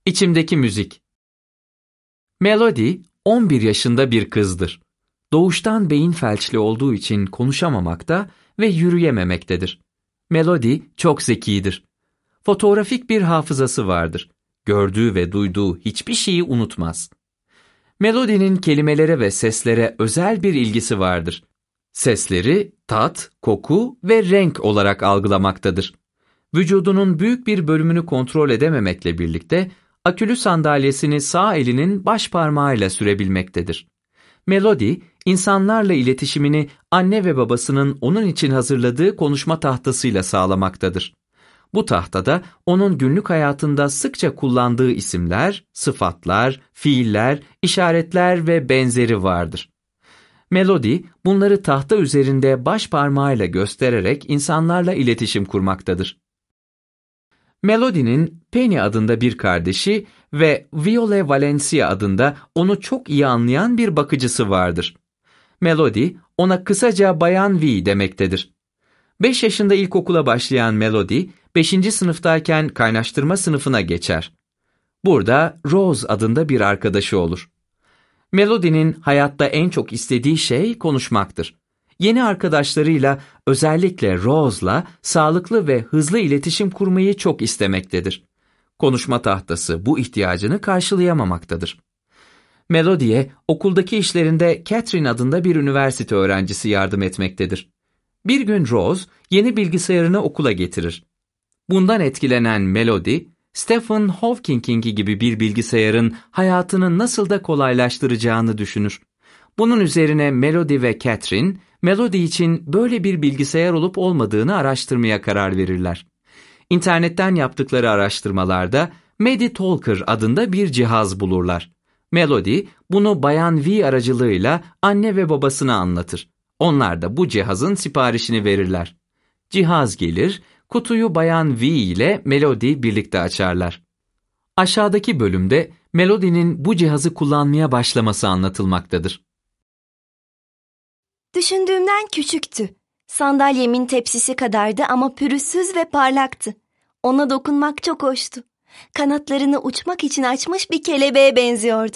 İçimdeki müzik. Melody 11 yaşında bir kızdır. Doğuştan beyin felçli olduğu için konuşamamakta ve yürüyememektedir. Melody çok zekidir. Fotoğrafik bir hafızası vardır. Gördüğü ve duyduğu hiçbir şeyi unutmaz. Melody'nin kelimelere ve seslere özel bir ilgisi vardır. Sesleri tat, koku ve renk olarak algılamaktadır. Vücudunun büyük bir bölümünü kontrol edememekle birlikte akülü sandalyesini sağ elinin baş parmağıyla sürebilmektedir. Melody, insanlarla iletişimini anne ve babasının onun için hazırladığı konuşma tahtasıyla sağlamaktadır. Bu tahtada onun günlük hayatında sıkça kullandığı isimler, sıfatlar, fiiller, işaretler ve benzeri vardır. Melody, bunları tahta üzerinde baş parmağıyla göstererek insanlarla iletişim kurmaktadır. Melody'nin Penny adında bir kardeşi ve Viole Valencia adında onu çok iyi anlayan bir bakıcısı vardır. Melody, ona kısaca Bayan V demektedir. 5 yaşında ilkokula başlayan Melody, 5. sınıftayken kaynaştırma sınıfına geçer. Burada Rose adında bir arkadaşı olur. Melody'nin hayatta en çok istediği şey konuşmaktır. Yeni arkadaşlarıyla, özellikle Rose'la sağlıklı ve hızlı iletişim kurmayı çok istemektedir. Konuşma tahtası bu ihtiyacını karşılayamamaktadır. Melody'ye okuldaki işlerinde Catherine adında bir üniversite öğrencisi yardım etmektedir. Bir gün Rose yeni bilgisayarını okula getirir. Bundan etkilenen Melody, Stephen Hawking'in gibi bir bilgisayarın hayatını nasıl da kolaylaştıracağını düşünür. Bunun üzerine Melody ve Catherine, Melody için böyle bir bilgisayar olup olmadığını araştırmaya karar verirler. İnternetten yaptıkları araştırmalarda MediTalker adında bir cihaz bulurlar. Melody bunu Bayan V aracılığıyla anne ve babasına anlatır. Onlar da bu cihazın siparişini verirler. Cihaz gelir, kutuyu Bayan V ile Melody birlikte açarlar. Aşağıdaki bölümde Melody'nin bu cihazı kullanmaya başlaması anlatılmaktadır. Düşündüğümden küçüktü. Sandalyemin tepsisi kadardı ama pürüzsüz ve parlaktı. Ona dokunmak çok hoştu. Kanatlarını uçmak için açmış bir kelebeğe benziyordu.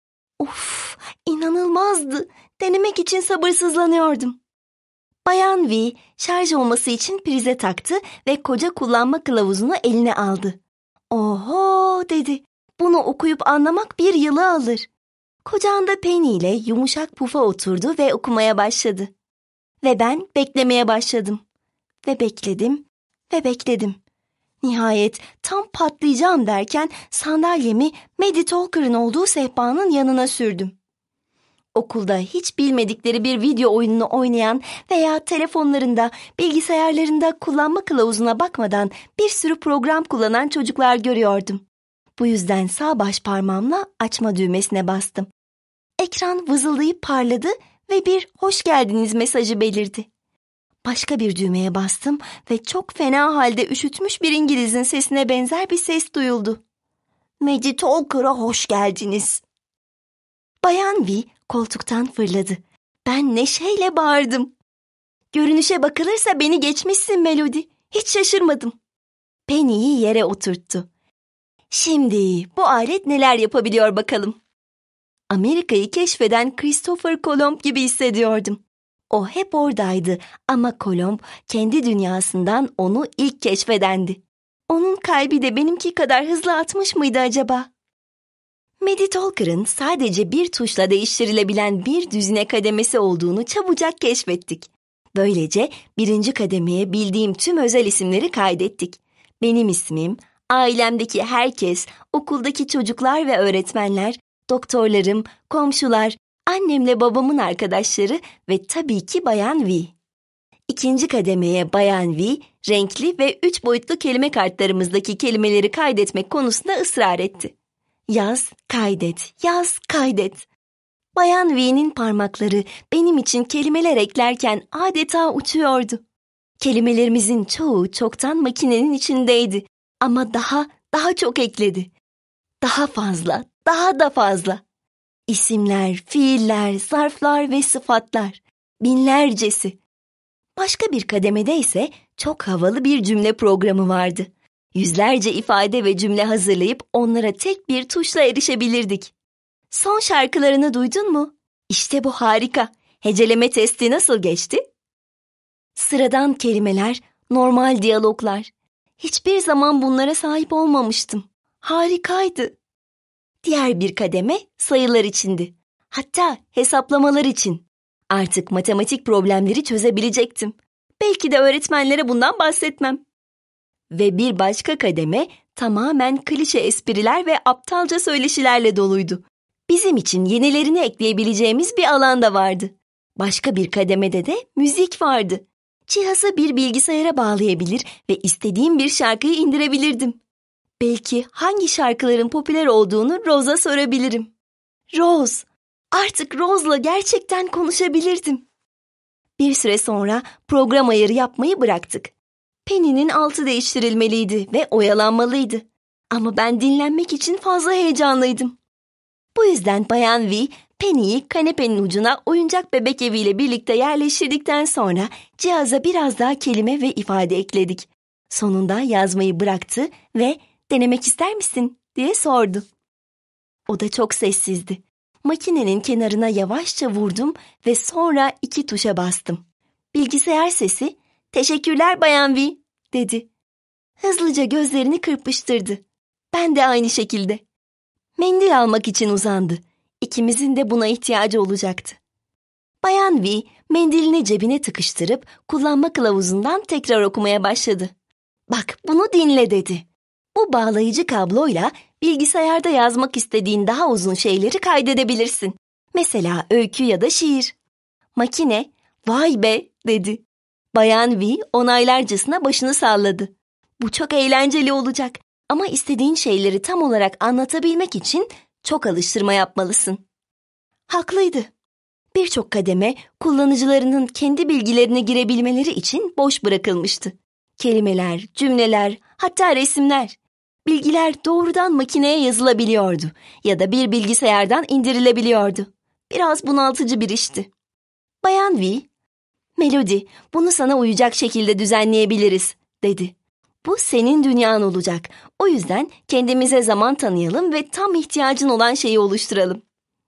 Of, inanılmazdı. Denemek için sabırsızlanıyordum. Bayan V, şarj olması için prize taktı ve koca kullanma kılavuzunu eline aldı. "Oho," dedi. "Bunu okuyup anlamak bir yılı alır." Kucağında Penny ile yumuşak pufa oturdu ve okumaya başladı. Ve ben beklemeye başladım. Ve bekledim ve bekledim. Nihayet tam patlayacağım derken sandalyemi MediTalker'ın olduğu sehpanın yanına sürdüm. Okulda hiç bilmedikleri bir video oyununu oynayan veya telefonlarında, bilgisayarlarında kullanma kılavuzuna bakmadan bir sürü program kullanan çocuklar görüyordum. Bu yüzden sağ baş parmağımla açma düğmesine bastım. Ekran vızıldayıp parladı ve bir "hoş geldiniz" mesajı belirdi. Başka bir düğmeye bastım ve çok fena halde üşütmüş bir İngiliz'in sesine benzer bir ses duyuldu. "MediTalker'a hoş geldiniz." Bayan V koltuktan fırladı. Ben neşeyle bağırdım. "Görünüşe bakılırsa beni geçmişsin Melody. Hiç şaşırmadım." Penny'yi yere oturttu. "Şimdi bu alet neler yapabiliyor bakalım." Amerika'yı keşfeden Christopher Colomb gibi hissediyordum. O hep oradaydı ama Colomb kendi dünyasından onu ilk keşfedendi. Onun kalbi de benimki kadar hızlı atmış mıydı acaba? MediTalker'ın sadece bir tuşla değiştirilebilen bir düzine kademesi olduğunu çabucak keşfettik. Böylece 1. kademeye bildiğim tüm özel isimleri kaydettik. Benim ismim, ailemdeki herkes, okuldaki çocuklar ve öğretmenler, doktorlarım, komşular, annemle babamın arkadaşları ve tabii ki Bayan V. 2. kademeye Bayan V, renkli ve 3 boyutlu kelime kartlarımızdaki kelimeleri kaydetmek konusunda ısrar etti. Yaz, kaydet, yaz, kaydet. Bayan V'nin parmakları benim için kelimeler eklerken adeta uçuyordu. Kelimelerimizin çoğu çoktan makinenin içindeydi ama daha çok ekledi. Daha fazla, daha da fazla. İsimler, fiiller, zarflar ve sıfatlar. Binlercesi. Başka bir kademede ise çok havalı bir cümle programı vardı. Yüzlerce ifade ve cümle hazırlayıp onlara tek bir tuşla erişebilirdik. Son şarkılarını duydun mu? İşte bu harika. Heceleme testi nasıl geçti? Sıradan kelimeler, normal diyaloglar. Hiçbir zaman bunlara sahip olmamıştım. Harikaydı. Diğer bir kademe sayılar içindi. Hatta hesaplamalar için. Artık matematik problemleri çözebilecektim. Belki de öğretmenlere bundan bahsetmem. Ve bir başka kademe tamamen klişe espriler ve aptalca söyleşilerle doluydu. Bizim için yenilerini ekleyebileceğimiz bir alan da vardı. Başka bir kademede de müzik vardı. Cihazı bir bilgisayara bağlayabilir ve istediğim bir şarkıyı indirebilirdim. Belki hangi şarkıların popüler olduğunu Rose'a sorabilirim. Rose, artık Rose'la gerçekten konuşabilirdim. Bir süre sonra program ayarı yapmayı bıraktık. Penny'nin altı değiştirilmeliydi ve oyalanmalıydı. Ama ben dinlenmek için fazla heyecanlıydım. Bu yüzden Bayan V, Penny'yi kanepenin ucuna oyuncak bebek eviyle birlikte yerleştirdikten sonra cihaza biraz daha kelime ve ifade ekledik. Sonunda yazmayı bıraktı ve "Denemek ister misin?" diye sordu. O da çok sessizdi. Makinenin kenarına yavaşça vurdum ve sonra 2 tuşa bastım. Bilgisayar sesi, "Teşekkürler Bayan V," dedi. Hızlıca gözlerini kırpıştırdı. Ben de aynı şekilde. Mendil almak için uzandı. İkimizin de buna ihtiyacı olacaktı. Bayan V, mendilini cebine tıkıştırıp kullanma kılavuzundan tekrar okumaya başladı. "Bak, bunu dinle," dedi. "Bu bağlayıcı kabloyla bilgisayarda yazmak istediğin daha uzun şeyleri kaydedebilirsin. Mesela öykü ya da şiir." Makine, "Vay be," dedi. Bayan V onaylarcasına başını salladı. "Bu çok eğlenceli olacak ama istediğin şeyleri tam olarak anlatabilmek için çok alıştırma yapmalısın." Haklıydı. Birçok kademe kullanıcılarının kendi bilgilerini girebilmeleri için boş bırakılmıştı. Kelimeler, cümleler, hatta resimler. Bilgiler doğrudan makineye yazılabiliyordu ya da bir bilgisayardan indirilebiliyordu. Biraz bunaltıcı bir işti. Bayan V, "Melody, bunu sana uyacak şekilde düzenleyebiliriz," dedi. "Bu senin dünyan olacak. O yüzden kendimize zaman tanıyalım ve tam ihtiyacın olan şeyi oluşturalım."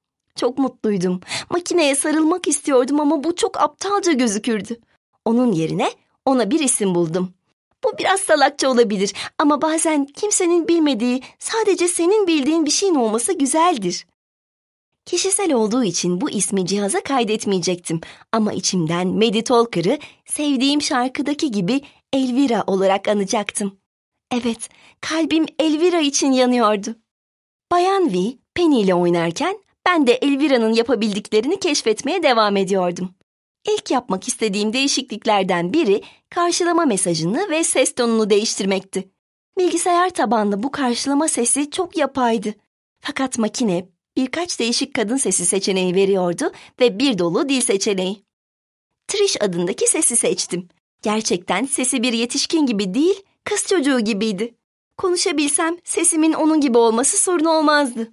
Çok mutluydum. Makineye sarılmak istiyordum ama bu çok aptalca gözükürdü. Onun yerine ona bir isim buldum. Bu biraz salakça olabilir ama bazen kimsenin bilmediği, sadece senin bildiğin bir şeyin olması güzeldir. Kişisel olduğu için bu ismi cihaza kaydetmeyecektim ama içimden Maddie Talker'ı sevdiğim şarkıdaki gibi Elvira olarak anacaktım. Evet, kalbim Elvira için yanıyordu. Bayan V, Penny ile oynarken ben de Elvira'nın yapabildiklerini keşfetmeye devam ediyordum. İlk yapmak istediğim değişikliklerden biri karşılama mesajını ve ses tonunu değiştirmekti. Bilgisayar tabanlı bu karşılama sesi çok yapaydı. Fakat makine birkaç değişik kadın sesi seçeneği veriyordu ve bir dolu dil seçeneği. Trish adındaki sesi seçtim. Gerçekten sesi bir yetişkin gibi değil, kız çocuğu gibiydi. Konuşabilsem sesimin onun gibi olması sorun olmazdı.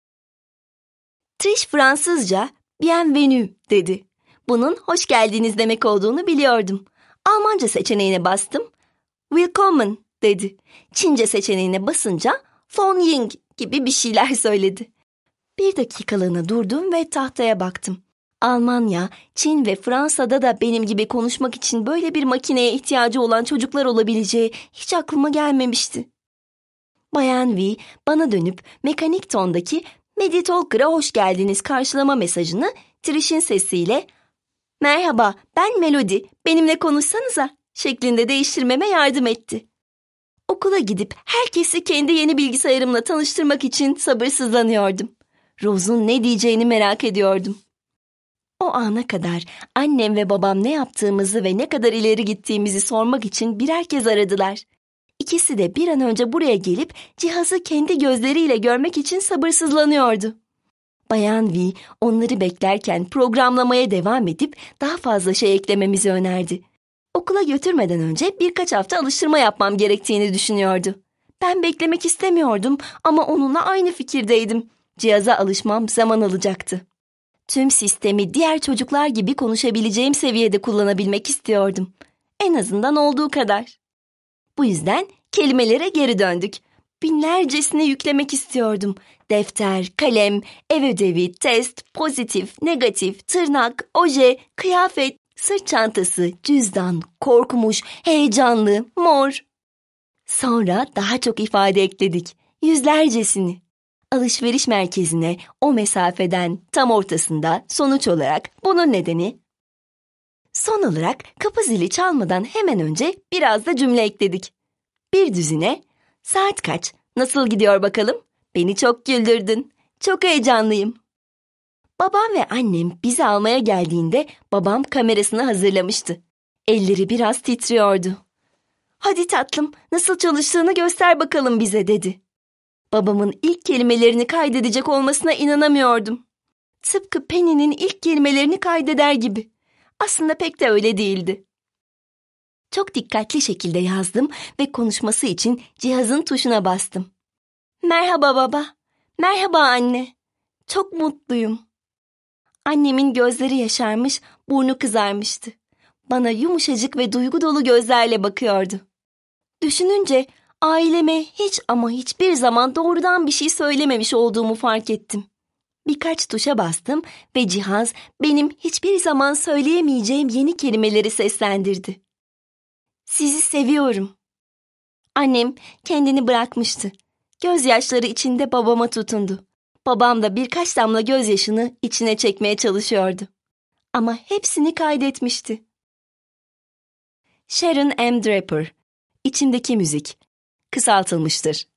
Trish Fransızca "Bienvenue" dedi. Bunun hoş geldiniz demek olduğunu biliyordum. Almanca seçeneğine bastım. "Willkommen" dedi. Çince seçeneğine basınca "Fon Ying" gibi bir şeyler söyledi. Bir dakikalığına durdum ve tahtaya baktım. Almanya, Çin ve Fransa'da da benim gibi konuşmak için böyle bir makineye ihtiyacı olan çocuklar olabileceği hiç aklıma gelmemişti. Bayan V bana dönüp mekanik tondaki "Maddie Talker'a hoş geldiniz" karşılama mesajını Trish'in sesiyle "Merhaba, ben Melody, benimle konuşsanıza" şeklinde değiştirmeme yardım etti. Okula gidip herkesi kendi yeni bilgisayarımla tanıştırmak için sabırsızlanıyordum. Rose'un ne diyeceğini merak ediyordum. O ana kadar annem ve babam ne yaptığımızı ve ne kadar ileri gittiğimizi sormak için birer kez aradılar. İkisi de bir an önce buraya gelip cihazı kendi gözleriyle görmek için sabırsızlanıyordu. Bayan V onları beklerken programlamaya devam edip daha fazla şey eklememizi önerdi. Okula götürmeden önce birkaç hafta alıştırma yapmam gerektiğini düşünüyordu. Ben beklemek istemiyordum ama onunla aynı fikirdeydim. Cihaza alışmam zaman alacaktı. Tüm sistemi diğer çocuklar gibi konuşabileceğim seviyede kullanabilmek istiyordum. En azından olduğu kadar. Bu yüzden Kelimelere geri döndük. Binlercesini yüklemek istiyordum. Defter, kalem, ev ödevi, test, pozitif, negatif, tırnak, oje, kıyafet, sırt çantası, cüzdan, korkmuş, heyecanlı, mor. Sonra daha çok ifade ekledik. Yüzlercesini. Alışveriş merkezine o mesafeden tam ortasında sonuç olarak bunun nedeni. Son olarak kapı zili çalmadan hemen önce biraz da cümle ekledik. Bir düzine, saat kaç, nasıl gidiyor bakalım? Beni çok güldürdün, çok heyecanlıyım. Babam ve annem bizi almaya geldiğinde babam kamerasını hazırlamıştı. Elleri biraz titriyordu. Hadi tatlım, nasıl çalıştığını göster bakalım bize dedi. Babamın ilk kelimelerini kaydedecek olmasına inanamıyordum. Tıpkı Penny'nin ilk kelimelerini kaydeder gibi. Aslında pek de öyle değildi. Çok dikkatli şekilde yazdım ve konuşması için cihazın tuşuna bastım. Merhaba baba, merhaba anne. Çok mutluyum. Annemin gözleri yaşarmış, burnu kızarmıştı. Bana yumuşacık ve duygu dolu gözlerle bakıyordu. Düşününce aileme hiç ama hiçbir zaman doğrudan bir şey söylememiş olduğumu fark ettim. Birkaç tuşa bastım ve cihaz benim hiçbir zaman söyleyemeyeceğim yeni kelimeleri seslendirdi. Sizi seviyorum. Annem kendini bırakmıştı. Gözyaşları içinde babama tutundu. Babam da birkaç damla gözyaşını içine çekmeye çalışıyordu. Ama hepsini kaydetmişti. Sharon M. Draper, İçimdeki Müzik, kısaltılmıştır.